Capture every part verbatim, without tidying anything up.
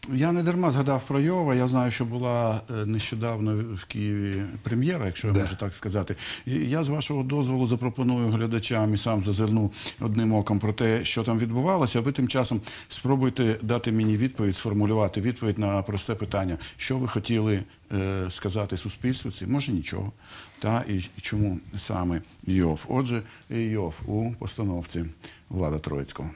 Я не дарма згадав про Йова. Я знаю, що була нещодавно в Києві прем'єра, якщо я Да. можу так сказати. І я, з вашого дозволу, запропоную глядачам і сам зазирну одним оком про те, що там відбувалося. Ви тим часом спробуйте дати мені відповідь, сформулювати відповідь на просте питання. Що ви хотіли е, сказати суспільству? Це може нічого. Та, і, і чому саме Йов? Отже, Йов у постановці Влада Троїцького.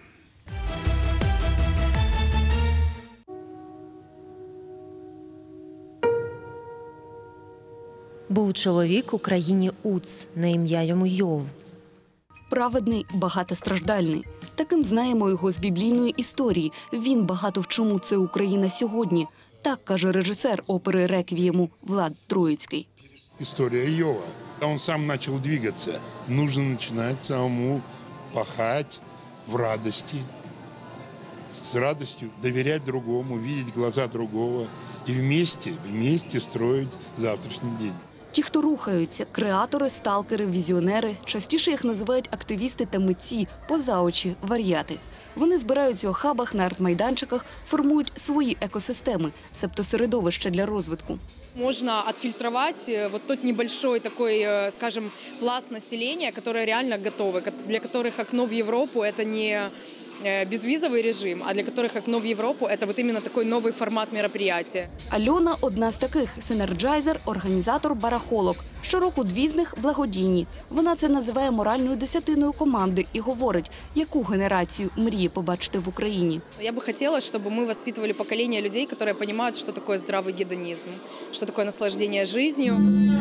Був чоловік у країні Уц, на ім'я йому Йов. Праведний, багатостраждальний. Таким знаємо його з біблійної історії. Він багато в чому – це Україна сьогодні. Так каже режисер опери «Реквієму» Влад Троїцький. История Иова. Он сам начал двигаться. Нужно начинать самому пахать в радости. С радостью доверять другому, видеть глаза другого. И вместе, вместе строить завтрашний день. Ті, хто рухаються – креатори, сталкери, візіонери. Частіше їх називають активісти та митці, поза очі – вар'яти. Вони збираються у хабах, на арт-майданчиках, формують свої екосистеми, себто середовище для розвитку. Можно отфильтровать вот тот небольшой такой, скажем, пласт населения, которые реально готовы, для которых окно в Европу – это не безвизовый режим, а для которых окно в Европу – это вот именно такой новый формат мероприятия. Альона – одна з таких – синерджайзер, організатор барахолок. Щороку дві з них благодійні. Вона це називає моральною десятиною команди і говорить, яку генерацію мріє побачити в Україні. Я бы хотела, чтобы мы воспитывали поколение людей, которые понимают, что такое здравый гедонизм, что такое наслаждение жизнью.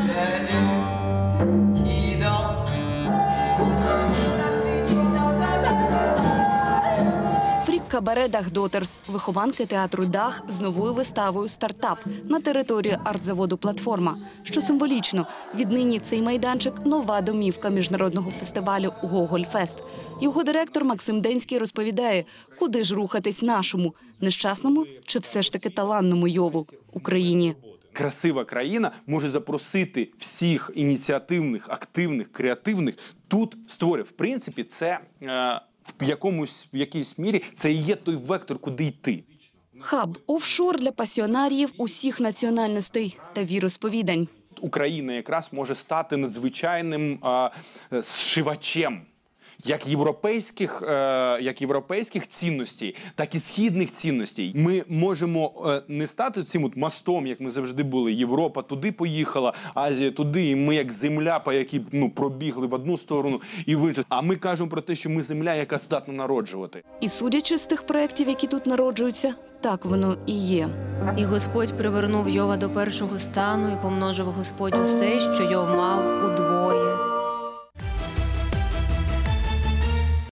Кабаре «Дах Дотерс», вихованки театру «Дах» з новою виставою «Стартап» на території артзаводу «Платформа». Що символічно, віднині цей майданчик – нова домівка міжнародного фестивалю «Гогольфест». Його директор Максим Денський розповідає, куди ж рухатись нашому – нещасному чи все ж таки таланному Йову – Україні. Красива країна може запросити всіх ініціативних, активних, креативних тут створює. В принципі, це е, в якомусь в якійсь мірі це і є той вектор, куди йти. Хаб – офшор для пасіонаріїв усіх національностей та віросповідань. Україна якраз може стати надзвичайним е, зшивачем як європейських, е, як європейських цінностей, так і східних цінностей. Ми можемо е, не стати цим от мостом, як ми завжди були. Європа туди поїхала, Азія туди, і ми як земля, по якій ну, пробігли в одну сторону і в іншу. А ми кажемо про те, що ми земля, яка здатна народжувати. І судячи з тих проєктів, які тут народжуються, так воно і є. І Господь привернув Йова до першого стану, і помножив Господь усе, що Йов мав, удвоє.